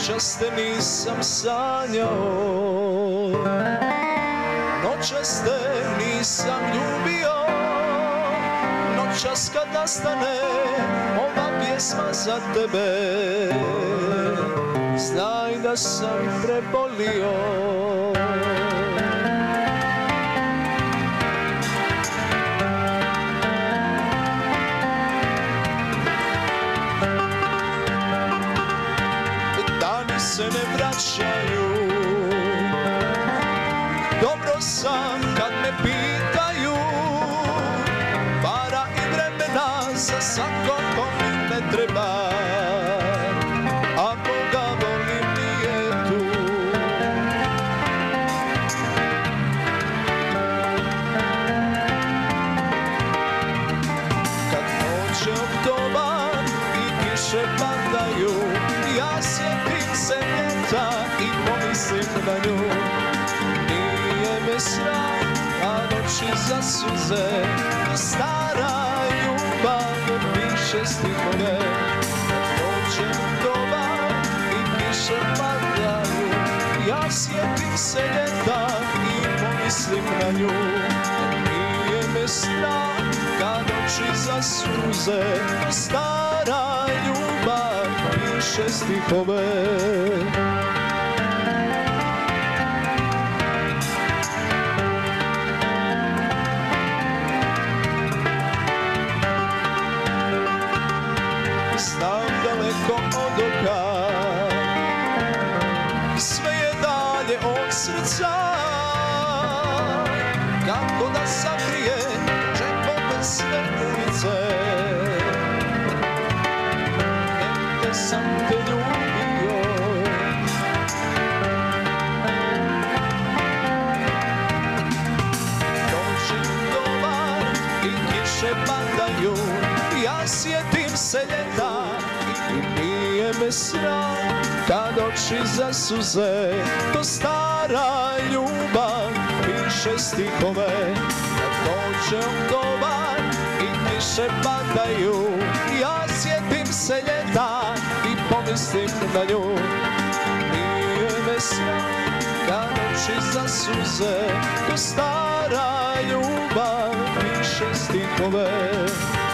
noćas te nisam sanjao, noćas te nisam ljubio, noćas kad nastane ova pjesma za tebe, znaj da sam prebolio. Dani se ne vraćaju, dobro sam kad me pitaju, para i vremena za svako ko mi ne treba, a Boga volim nije tu. Kad noće oktobar i kiše padaju, ja sjetim se ljeta i pomislim na nju. Nije me sram, a noći za suze, stara ljubav piše stihove. Kad noće oktobar i kiše padaju, ja sjetim se ljeta i pomislim na nju. Nije me sram, kad noći za suze, stara ljubav piše stihove. Znam daleko od oka, sve je dalje od srca, kako da sakrije džepove sve ulice. Negde sam te ljubio, noći dobar i kiše padaju, ja sjetim se ljeta i nije me sram, kad oči za suze, to stara ljubav piše stihove. Kad dođe oktobar i kiše padaju, ja sjetim se ljeta i pomislim na nju. Nije me sram, kad oči za suze, to stara ljubav piše stihove.